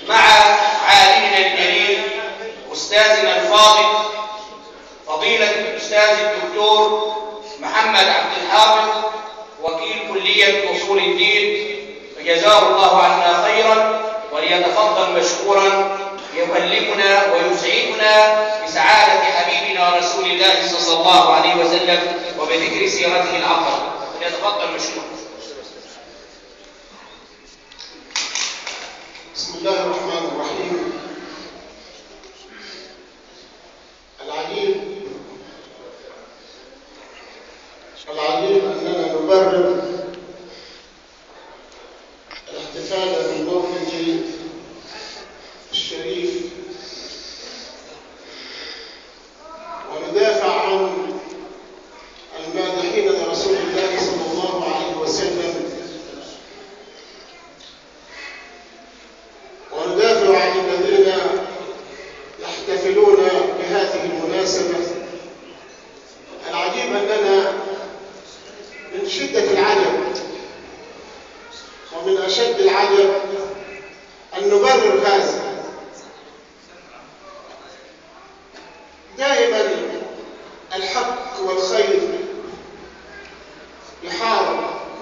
مع عالمنا الجليل أستاذنا الفاضل فضيلة الأستاذ الدكتور محمد عبد الحافظ وكيل كلية أصول الدين، فجزاه الله عنا خيرا، وليتفضل مشكورا يكلمنا ويسعدنا بسعادة حبيبنا رسول الله صلى الله عليه وسلم وبذكر سيرته العطرة. فليتفضل مشكورا. بسم الله الرحمن الرحيم. العجيب أننا نبرر الاحتفال بالمولد الشريف وندافع عن المادحين لرسول الله صلى الله عليه وسلم، وندافع عن الذين يحتفلون بهذه المناسبة. العجيب أننا من شدة العجب ومن أشد العجب أن نبرر هذا. دائما الحق والخير يحارب،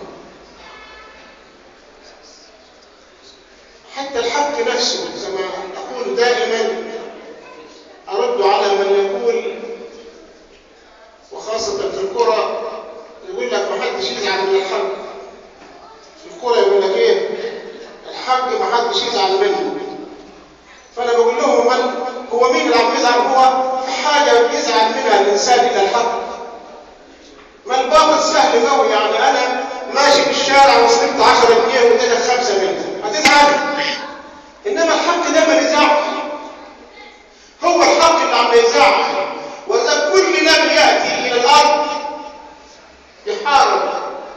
حتى الحق نفسه. كما أقول دائما، أرد على من يقول، وخاصة في القرى، يقول لك ما حدش يزعل من الحق. في القرى يقول لك ايه؟ الحق ما حدش يزعل منه. فانا بقول لهم هو مين اللي عم يزعل؟ هو في حاجه يزعل منها الانسان الى الحق؟ ما الباطل سهل قوي. يعني انا ماشي في الشارع وصرفت 10 جنيه واديتك 5 منها، هتزعل؟ انما الحق ده ما بيزعل. هو الحق اللي عم يزعل. وإذا كل نبي ياتي الى الارض يحارب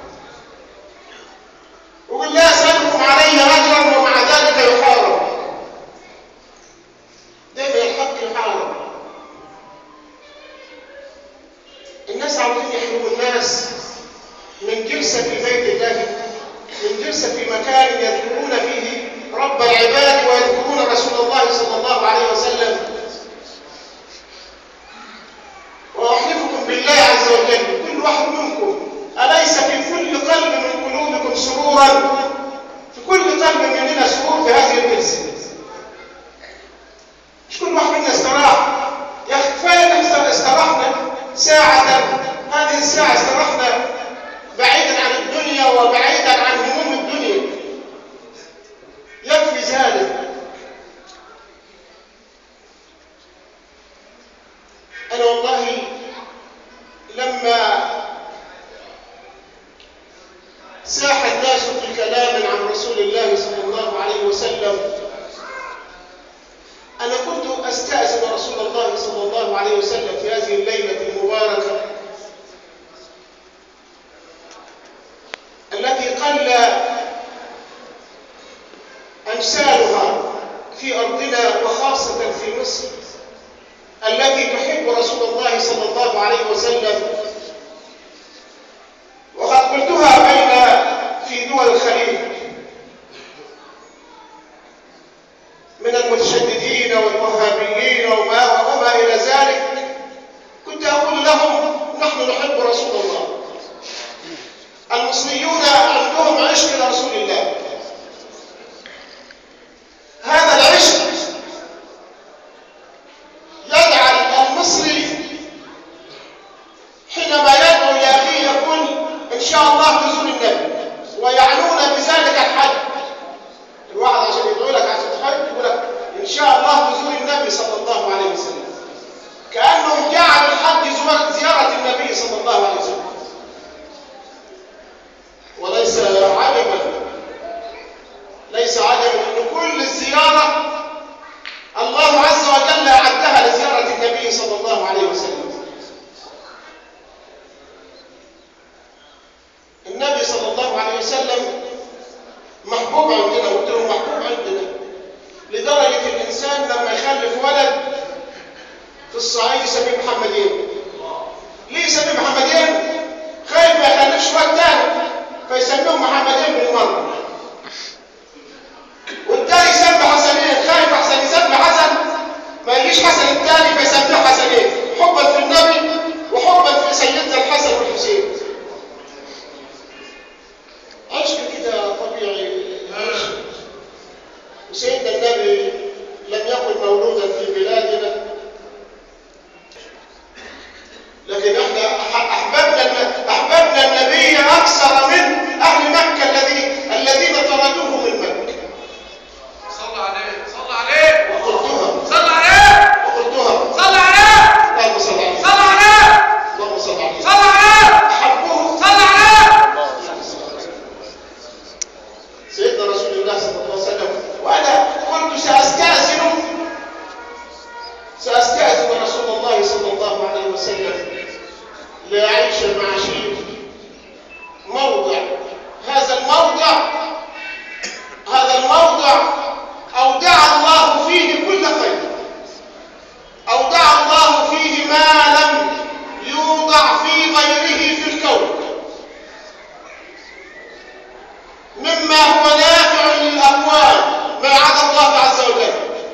ويقول لا أسألكم عليه أجرا، ومع ذلك يحارب. دائما الحق يحارب. الناس عاوزين يحرموا الناس من جلسة في بيت الله، من جلسة في مكان يذكرون فيه رب العباد ويذكرون رسول الله صلى الله عليه وسلم. وأحلفكم بالله عز وجل، كل واحد منكم أليس في كل قلب من قلوبكم سرورا؟ في كل قلب مننا سرور بهذه الجلسة. مش كل واحد منا استراح. يا أخي كفاية استرحنا ساعة، هذه الساعة استرحنا بعيدا عن الدنيا وبعيدا عن هموم الدنيا، يكفي ذلك. أنا والله لما ساح الناس في كلام عن رسول الله صلى الله عليه وسلم، أنا كنت أستأذن رسول الله صلى الله عليه وسلم في هذه الليلة المباركة التي قل أمثالها في أرضنا وخاصة في مصر التي تحب رسول الله صلى الله عليه وسلم. وقد قلتها بين في دول الخليج من المتشددين والوهابيين وما إلى ذلك، كنت أقول لهم نحن نحب رسول الله. المصريون عندهم عشق لرسول الله. هذا العشق يجعل المصري حينما يدعو لأخيه يقول إن شاء الله تزور النبي، ويعنون بذلك الحج. الواحد عشان يدعو لك عشان تحج يقول لك إن شاء الله تزور النبي صلى الله عليه وسلم، كأنهم جعلوا الحج زيارة النبي صلى الله عليه وسلم. وليس عجبا أن كل الزيارة الله عز وجل أعدها لزيارة النبي صلى الله عليه وسلم. النبي صلى الله عليه وسلم محبوب عندنا، قلت لهم محبوب عندنا لدرجة الإنسان لما يخلف ولد في الصعيد يسميه محمدين. ليه يسميه محمدين؟ خايف ما يخلفش ولد تاني فيسميهم محمدين بالمرة. والتاني يسمي حسنين، وسيدنا النبي لم يكن مولودا في بلادنا، لكن احنا احببنا النبي اكثر من اهل مكه الذين طردوه من مكه. صلى عليه صلى عليه وقلتها صلى عليه وقلتها صلى عليه اللهم صل عليه صلى عليه اللهم صل عليه صلى عليه احبوه صلى عليه سيدنا رسول الله صلى الله عليه وسلم. وانا كنت ساستاذن رسول الله صلى الله عليه وسلم لأعيش مع شيخ موضع. هذا الموضع أودع الله فيه كل خير، أودع الله فيه ما لم يوضع في غيره في الكون مما هو نافع للأكوان ما عدا الله عز وجل.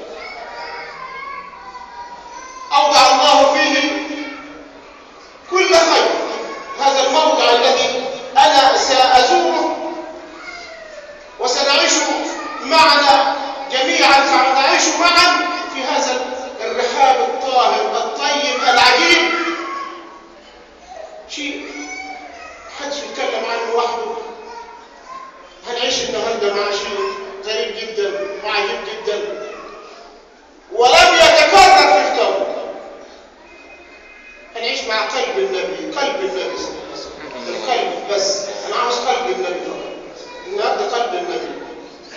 أودع الله فيه كل خير. هذا الموضع الذي أنا سأزوره وسنعيش معنا جميعا، سنعيش معا في هذا الرحاب الطاهر الطيب العجيب. شيء محدش يتكلم عنه وحده. هنعيش النهارده مع شيء غريب جدا وعجيب جدا ولم يتكرر في الكون. هنعيش مع قلب النبي صلى الله عليه وسلم. القلب بس، انا عاوز قلب النبي فقط. النهارده قلب النبي،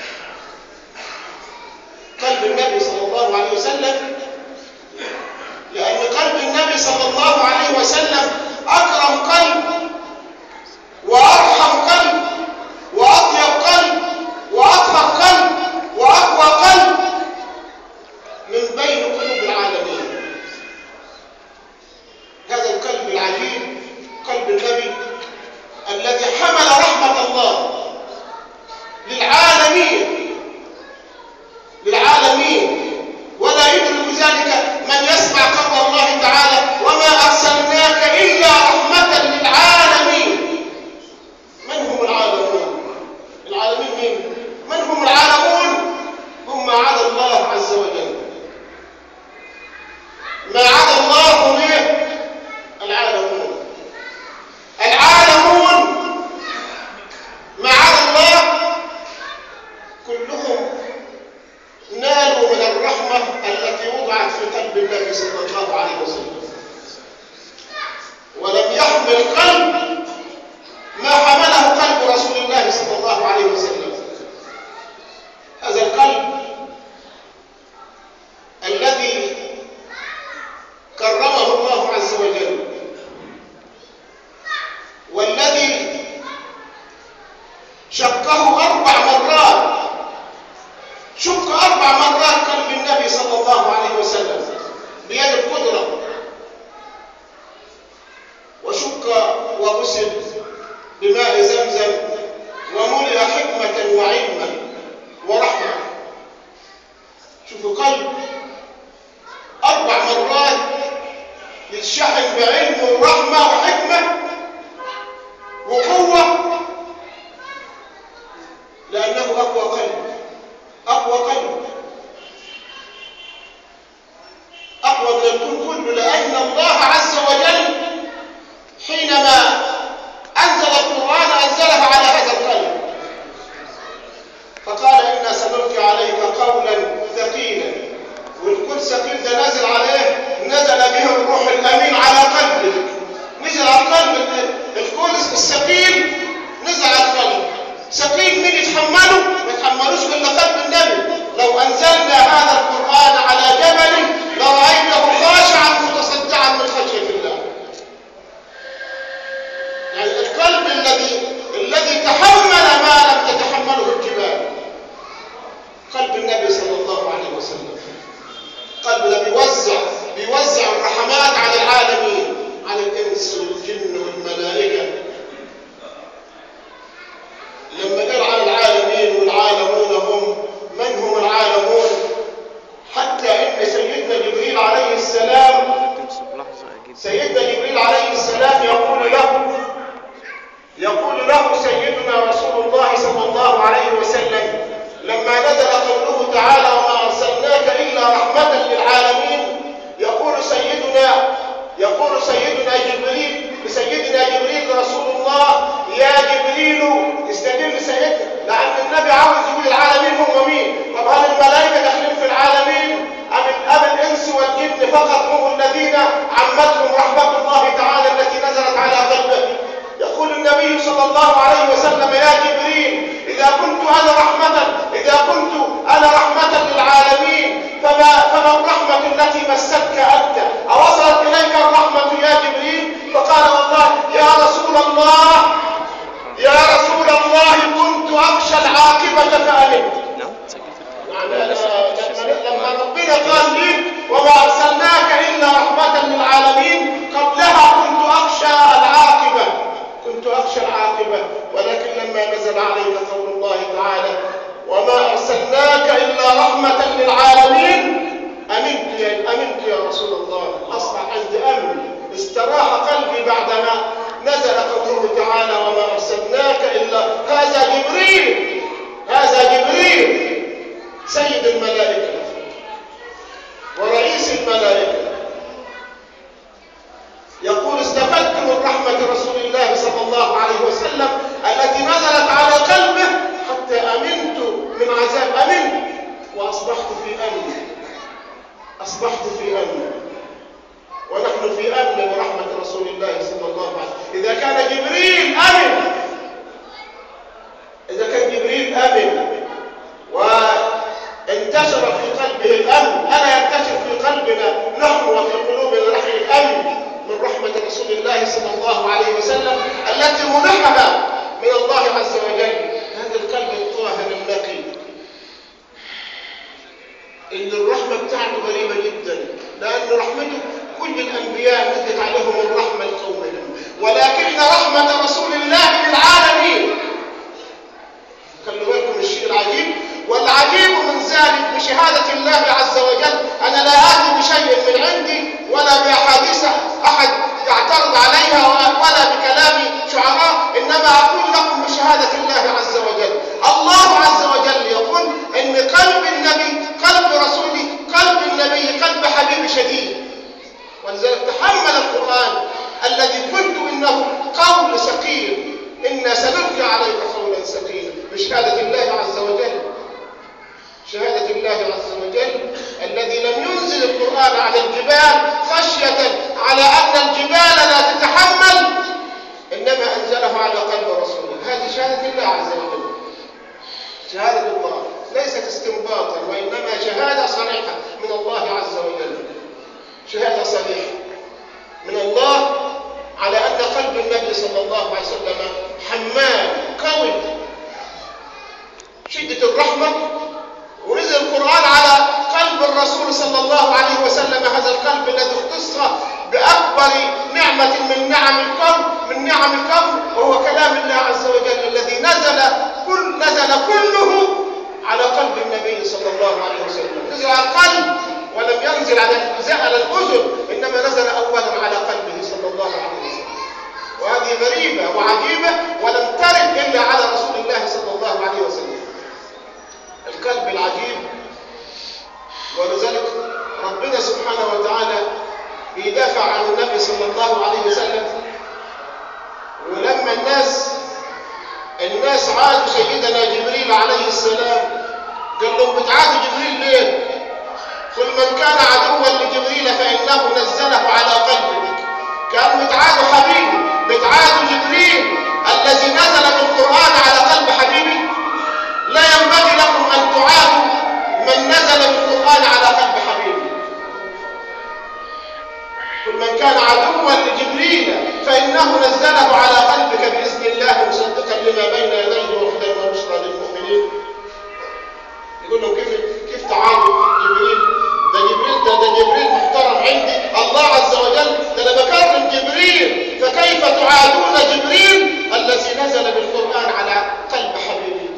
قلب النبي صلى الله عليه وسلم، لأن قلب النبي صلى الله عليه وسلم أكرم قلب وأرحم قلب وأطيب قلب وأطهر قلب وأقوى قلب من بين قلوب العالمين. هذا القلب العجيب قلب النبي الذي حمل رحمة الله للعالمين، ولا يدرك ذلك من يسمع قول الله تعالى: وما أرسلناك إلا رحمة للعالمين. من هم العالمون؟ العالمين مين؟ من هم العالمون؟ هم ما عدا الله عز وجل. ما عدا الله هم العالمون. العالمون ما عدا الله كلهم نالوا من الرحمة التي وضعت في قلب النبي صلى الله عليه وسلم، ولم يحمل قلب ما حمله قلب رسول الله صلى الله عليه وسلم. هذا القلب الذي كرمه الله عز وجل، والذي شقه 4 مرات، شق 4 مرات قلب النبي صلى الله عليه وسلم بيد القدرة، وشق وغسل بماء زمزم وملئ حكمة وعلما ورحمة. شوفوا قلب 4 مرات يتشحن بعلم ورحمة وحكمة وقوة، لأنه أقوى قلب، أقوى قلب، أقوى من الكون كله. لأن الله عز وجل حينما أنزل القرآن أنزله على هذا القلب، فقال: إنا سنلقي عليك قولا ثقيلا. والكل ثقيل ده نازل عليه، نزل به الروح الأمين على قلبك، نزل على القلب. الكل الثقيل نزل على القلب. ثقيل مين يتحمله؟ ما يتحملوش إلا قلب النبي. لو أنزلنا هذا القرآن على جبل لرأيته خاشعا متصدعا من خشية الله. يعني القلب الذي تحمل ما لم تتحمله الجبال، قلب النبي صلى الله عليه وسلم. قلب ده بيوزع الرحمات على العالمين، على الإنس والجن والملائكة. لما قال على العالمين والعالمون هم من هم العالمون؟ حتى إن سيدنا جبريل عليه السلام يقول له سيدنا رسول الله صلى الله عليه وسلم لما نزل قوله التي مستك أنت أوصلت إليك الرحمة يا جبريل؟ فقال والله يا رسول الله يا رسول الله كنت أخشى العاقبة فأمنت. لما ربنا قال لي وما أرسلناك إلا رحمة للعالمين قبلها كنت أخشى العاقبة، ولكن لما نزل عليك قول الله تعالى وما أرسلناك إلا رحمة للعالمين أمنت يا رسول الله، أصبح عندي أمن، استراح قلبي بعدما نزل قوله تعالى وما أرسلناك إلا هذا جبريل سيد الملائكة ورئيس الملائكة يقول استفدت من رحمة رسول الله صلى الله عليه وسلم التي نزلت على قلبه حتى أمنت من عذاب، أمنت وأصبحت في أمن، ونحن في أمن برحمة رسول الله صلى الله عليه وسلم. إذا كان جبريل أمن وانتشر في قلبه الأمن، ألا ينتشر في قلبنا نحن وفي قلوبنا نحن الأمن من رحمة رسول الله صلى الله عليه وسلم التي منحها من الله عز وجل هذا القلب الطاهر النقي. إن الرحمة بتاعته غريبة جدا، لأن رحمته كل الأنبياء نزلت عليهم الرحمة لقومهم، ولكن رحمة رسول الله للعالمين. خلوا بالكم الشيء العجيب، والعجيب من ذلك بشهادة الله عز وجل أنا لا آتي بشيء من عندي ولا بأحاديث أحد يعترض عليها ولا بكلام شعراء، إنما أقول لكم بشهادة الله عز وجل. الله عز وجل يقول إن قلب النبي، قلب رسولي، قلب النبي، قلب حبيب شديد، ولذلك تحمل القرآن الذي قلت إنه قول ثقيل، إنا سنلقي عليك قولا ثقيلا، بشهادة الله عز وجل. شهادة الله عز وجل الذي لم ينزل القرآن على الجبال خشية على أن الجبال لا تتحمل، إنما أنزله على قلب رسوله. هذه شهادة الله عز وجل، شهادة الله ليست استنباطا، وإنما شهادة صريحة من الله عز وجل، شهادة صريحة من الله على أن قلب النبي صلى الله عليه وسلم حمال قوي شدة الرحمة. ونزل القرآن على قلب الرسول صلى الله عليه وسلم، هذا القلب الذي اختص بأكبر نعمة من نعم الكون وهو كلام الله عز وجل الذي نزل كله على قلب النبي صلى الله عليه وسلم. نزل على القلب ولم ينزل على الأذن، إنما نزل أولا على قلبه صلى الله عليه وسلم. وهذه غريبة وعجيبة ولم ترد إلا على رسول الله صلى الله عليه وسلم، القلب العجيب. ولذلك ربنا سبحانه وتعالى بيدافع عن النبي صلى الله عليه وسلم. ولما الناس عادوا سيدنا جبريل عليه السلام، قال لهم بتعادوا جبريل ليه؟ قل من كان عدوا لجبريل فإنه نزله على قلبك. كانوا بتعادوا حبيبي، بتعادوا جبريل الذي نزل بالقرآن على قلب حبيبي. لا ينبغي لكم أن تعادوا من نزل بالقرآن على قلب حبيبي. قل من كان عدوا لجبريل فإنه نزله على قلبك بإذن الله مصدقا لما بين يديه وهدى وبشرى للمؤمنين. يقول لهم كيف تعادوا جبريل؟ ده جبريل محترم عندي، الله عز وجل ده انا بكرم جبريل، فكيف تعادون جبريل الذي نزل بالقرآن على قلب حبيبي؟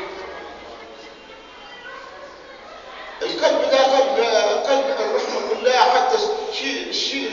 القلب ده قلب الرحمة كلها. حتى الشيء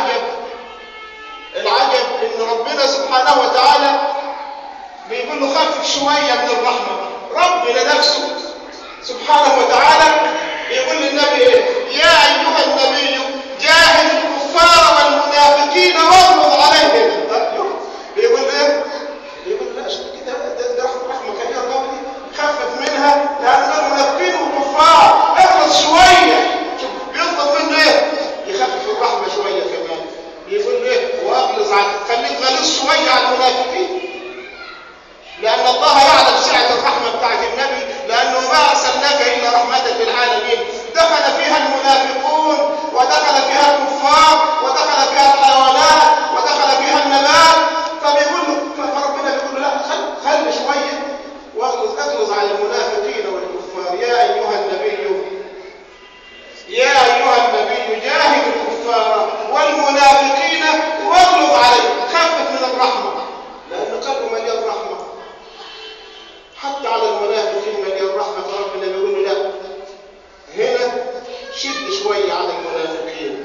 العجب ان ربنا سبحانه وتعالى بيقول له خفف شوية من الرحمة. ربنا نفسه سبحانه وتعالى يقول للنبي ايه؟ يا ايها النبي جاهد الكفار والمنافقين واغلظ عليهم. بيقول ايه؟ بيقول لا كده ده رحمه كبيره قوي، خفف منها لان المنافقين والكفار اغلظ شويه. شوف بيطلب منه ايه؟ يخفف الرحمه شويه كمان. بيقول ايه؟ واغلظ خليك غليظ شويه على المنافقين، لان الله يعلم سعه الرحمه بتاعت النبي، لانه ما ارسلناك الا رحمه للعالمين. شد شويه على المنافقين.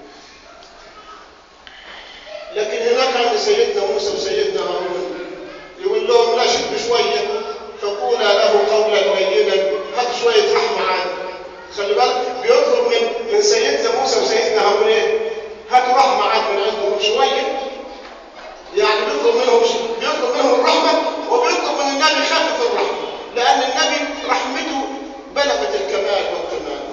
لكن هناك عند سيدنا موسى وسيدنا هارون يقول لهم لا شد شويه، فقولا له قولا لينا، هات شويه رحمه عادي. خلي بالك بيطلب من سيدنا موسى وسيدنا هارون ايه؟ هاتوا رحمه عادي من عندهم شويه. يعني بيطلب منهم الرحمه، وبيطلب من النبي خفف الرحمه، لان النبي رحمته بلغت الكمال والتمام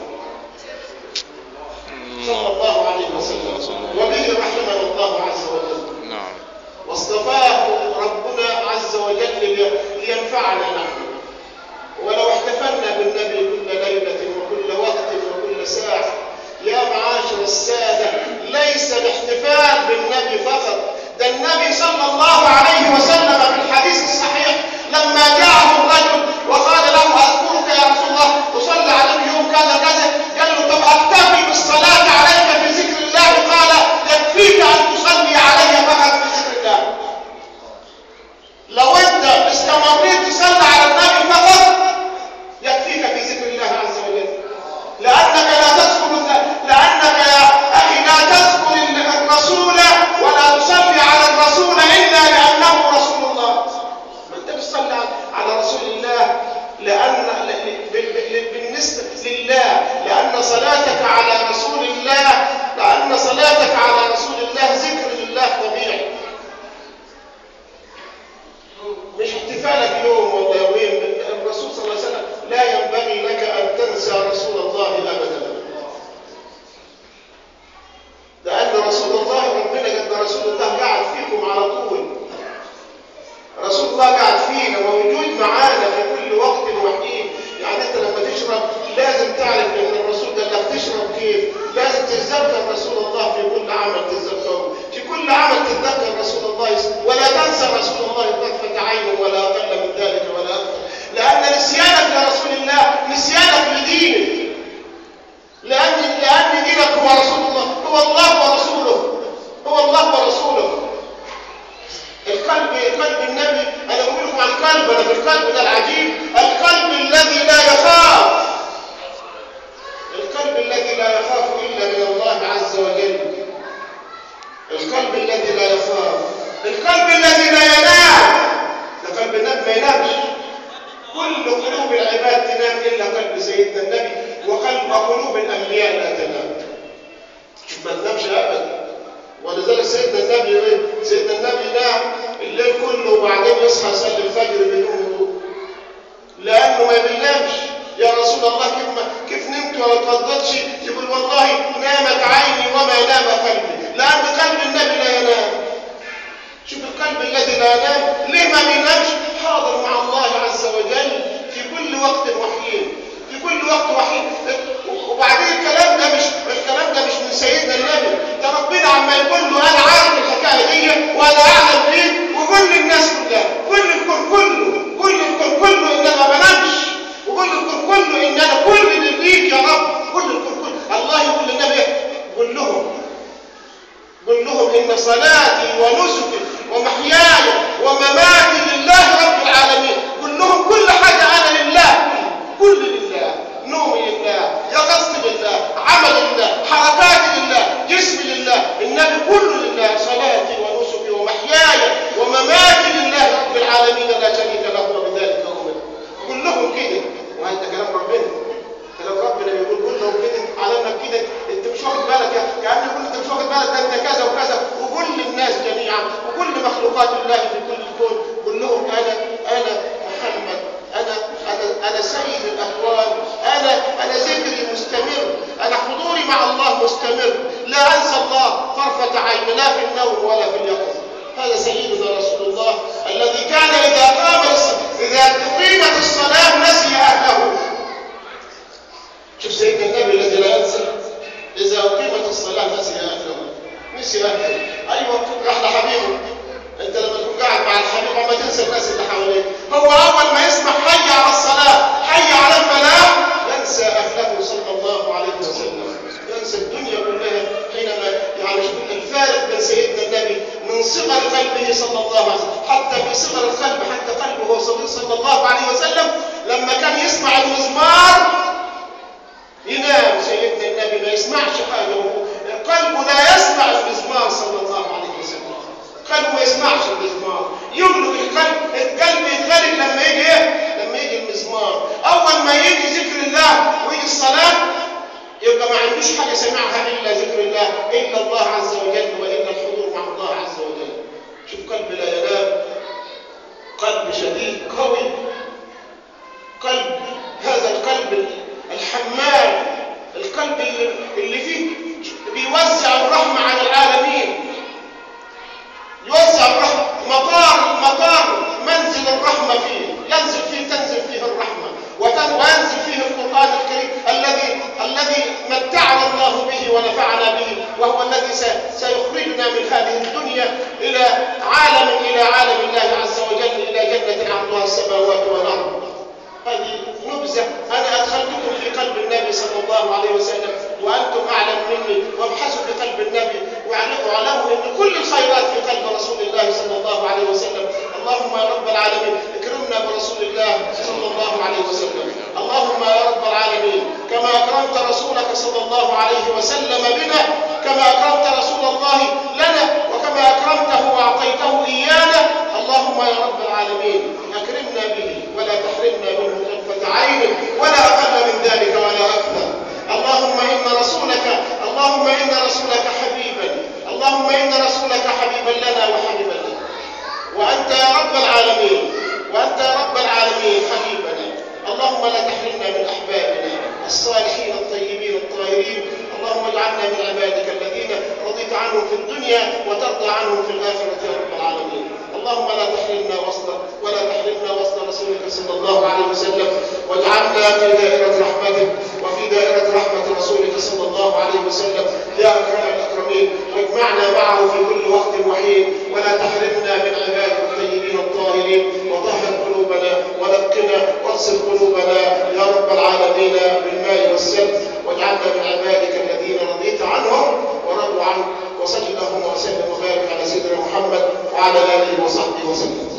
صلى الله عليه وسلم، وبه رحمنا الله عز وجل. نعم. واصطفاه ربنا عز وجل لينفعنا نحن. ولو احتفلنا بالنبي كل ليلة وكل وقت وكل ساعة يا معاشر السادة، ليس الاحتفال بالنبي فقط، ده النبي صلى الله عليه وسلم في الحديث الصحيح لما جاءه الرجل وقال له أذكرك يا رسول الله أصلي عليك يوم كذا كذا، قال له طب أكتفي بالصلاة عليك في ذكر الله؟ قال يكفيك أن تصلي علي فقط في ذكر الله. لو أنت استمريت تصلي على النبي فقط يكفيك في ذكر الله عز وجل، لأنك يا أخي لا تذكر الرسول ولا تصلي على الرسول إلا لأنه رسول الله. أنت بتصلي على رسول الله بالنسبة لله، لأن صلاتك على رسول الله ذكر لله طبيعي، مش احتفالك يوم ولا يومين. الرسول صلى الله عليه وسلم لا ينبغي لك أن تنسى رسول الله أبدا، لأن رسول الله ربنا قد رسول الله قاعد فيكم على طول. رسول الله قاعد فينا ووجود معانا في كل وقت وحين. يعني أنت لما تشرب لازم تعرف أن الرسول قال لك تشرب كيف، لازم تتذكر رسول الله في كل عمل تتذكره، في كل عمل تتذكر رسول الله، ولا تنسى رسول الله طرفة عين ولا أقل من ذلك ولا أكثر، لأن نسيانك لرسول الله نسيانك لدينك، لأن دينك هو رسول الله، هو الله ورسوله، هو الله ورسوله. قلب النبي، أنا بقول لكم عن القلب، أنا في القلب ده العجيب، القلب الذي لا يخاف، القلب الذي لا يخاف إلا من الله عز وجل، القلب الذي لا يخاف، القلب الذي لا ينام. ده قلب النبي ما ينامش، كل قلوب العباد تنام إلا قلب سيدنا النبي، وقلب قلوب الأنبياء لا تنام. شوف ما تنامش أبدا. ولذلك سيدنا النبي نام الليل كله وبعدين يصحى يصلي الفجر بدون وضوء، لأنه ما بينامش. يا رسول الله كيف نمت ولا اتوضأتش؟ يقول والله نامت عيني وما نام قلبي، لأن قلب النبي لا ينام. شوف القلب الذي لا ينام ليه ما بينامش؟ حاضر مع الله عز وجل في كل وقت وحين، في كل وقت وحين. وبعدين الكلام ده مش من سيدنا النبي، ده ربنا عما يقول له انا عارف الحكايه دي وانا اعلم بيه، وكل الناس كلها، كل الكون كله ان انا ما بنامش، وكل الكون كله ان انا كل اللي ليك يا رب، كل الكون كله. الله يقول للنبي قل لهم ان صلاتي ونسكي ومحياي ومماتي لله رب العالمين. قل لهم كل حاجه انا لله، كل لله، نومي لله، يقظتي لله، عملي لله، حركاتي لله، جسمي لله، النبي كله لله، صلاتي ونسكي ومحياي ومماتي لله رب العالمين لا شريك له وبذلك امرت. قل لهم كده، وهذا كلام ربنا بيقول قل لهم كده على انك كده انت مش واخد بالك، كأنه يقول انت مش واخد بالك، ده انت كذا وكذا، وكل الناس جميعا وكل مخلوقات الله في كل الكون. قل لهم انا محمد، أنا سيد الأكوان، أنا ذكري مستمر، أنا حضوري مع الله مستمر، لا أنسى الله طرفة عين، لا في النوم ولا في اليقظة. هذا سيدنا رسول الله الذي كان إذا أقيمت الصلاة نسي أهله. شوف سيدنا النبي الذي لا ينسى، إذا أقيمت الصلاة نسي أهله. أيوة راح لحبيبه. أنت لما تكون قاعد مع الحبيب ما تنسى الناس اللي حواليك. هو أول ما يسمع حي على الصلاة، حي على الفلاح، ينسى أهله صلى الله عليه وسلم، ينسى الدنيا كلها. حينما يعني شوف الفارق بين سيدنا النبي من صغر قلبه صلى الله عليه وسلم، حتى في صغر القلب، حتى قلبه هو صغير صلى الله عليه وسلم، لما كان يسمع المزمار ينام سيدنا ملوش حاجة سمعها إلا ذكر الله، إلا الله عز وجل، وإلا الحضور مع الله عز وجل. شوف قلب لا ينام، قلب شديد قوي، قلب هذا القلب الحمال، القلب اللي فيه بيوزع الرحمة على العالمين، يوزع الرحمة، مطار منزل الرحمة فيه، تنزل فيه الرحمة، وينزل فيه القرآن الكريم الذي متعنا الله به ونفعنا به، وهو الذي سيخرجنا من هذه الدنيا إلى عالم الله عز وجل، إلى جنة عرضها السماوات والأرض. هذه نبذة أنا أدخلتكم في قلب النبي صلى الله عليه وسلم، وأنتم أعلم مني، وابحثوا في قلب النبي واعلموا أن كل الخيرات في قلب رسول الله صلى الله عليه وسلم. اللهم يا رب العالمين اكرمنا برسول الله صلى الله عليه وسلم. اللهم يا رب العالمين كما أكرمت رسولك صلى الله عليه وسلم بنا، كما أكرمت رسول الله لنا، وكما أكرمته وأعطيته إيانا، اللهم يا رب العالمين أكرمنا به ولا تحرمنا منه طرفة عين ولا أقل من ذلك ولا أكثر. اللهم إن رسولك حبيبا، اللهم إن رسولك حبيبا لنا وحبيبا لنا، وأنت يا رب العالمين حبيبنا. اللهم لا تحرمنا من أحبابنا الصالحين الطيبين الطاهرين. اللهم اجعلنا من عبادك الذين رضيت عنهم في الدنيا وترضى عنهم في الآخرة يا رب العالمين. اللهم لا تحرمنا وصل رسولك صلى الله عليه وسلم، واجعلنا في دائرة رحمتك وفي دائرة رحمة رسولك صلى الله عليه وسلم يا أكرم الأكرمين، واجمعنا معه في كل وقت وحين، ولا تحرمنا من عبادك الطيبين الطاهرين، وطهر قلوبنا ونقنا واغسل قلوبنا يا رب العالمين بالماء والسلم، واجعلنا من عبادك الذين رضيت عنهم ورضوا عنك. وصل اللهم وسلم وبارك على سيدنا محمد وعلى آله وصحبه وسلم.